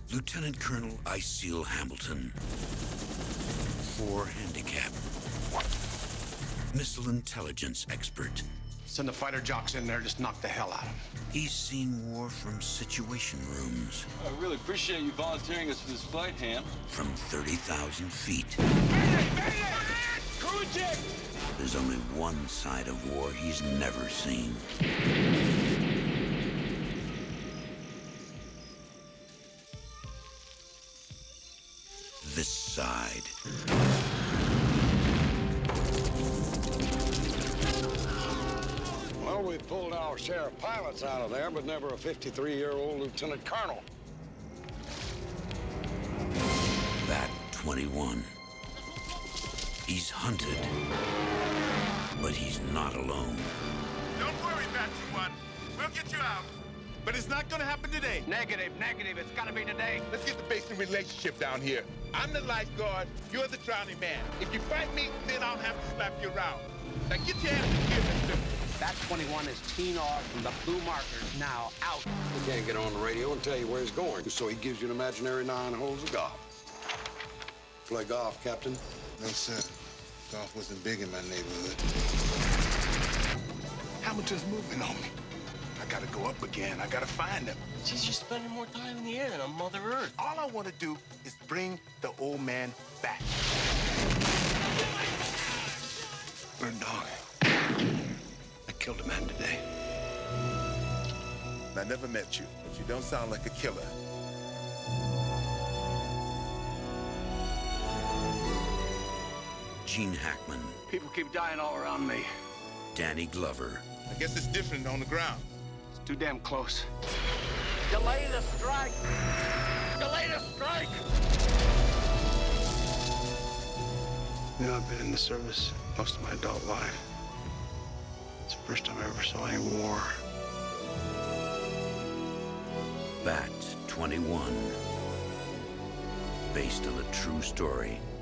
Lieutenant Colonel Iceal Hamilton. 4 handicap. Missile intelligence expert. Send the fighter jocks in there, just knock the hell out of them. He's seen war from situation rooms. I really appreciate you volunteering us for this fight, Ham. From 30,000 feet. Crew eject! There's only one side of war he's never seen. This side. Well, we pulled our share of pilots out of there, but never a 53-year-old lieutenant colonel. Bat 21. He's hunted, but he's not alone. Don't worry, Bat 21. We'll get you out. But it's not gonna happen today. Negative. It's gotta be today. Let's get the basic relationship down here. I'm the lifeguard, you're the drowning man. If you fight me, then I'll have to slap you around. Now get your ass in here, mister. Bat 21 is keen off from the blue markers, now out. He can't get on the radio and tell you where he's going, so he gives you an imaginary 9 holes of golf. Play golf, Captain? No, sir. Golf wasn't big in my neighborhood. Hamilton's moving on me. I gotta go up again. I gotta find him. Jeez, you're spending more time in the air than on Mother Earth. All I want to do is bring the old man back. Bird dog. I killed a man today. I never met you, but you don't sound like a killer. Gene Hackman. People keep dying all around me. Danny Glover. I guess it's different on the ground. It's too damn close. Delay the strike! Delay the strike! You know, I've been in the service most of my adult life. It's the first time I ever saw any war. Bat 21. Based on a true story.